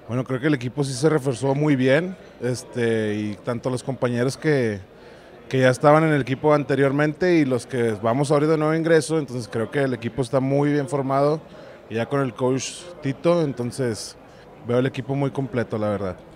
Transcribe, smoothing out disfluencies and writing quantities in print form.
Bueno, creo que el equipo sí se reforzó muy bien, y tanto los compañeros que ya estaban en el equipo anteriormente y los que vamos ahorita de nuevo ingreso, entonces creo que el equipo está muy bien formado, y ya con el coach Tito, entonces veo el equipo muy completo, la verdad.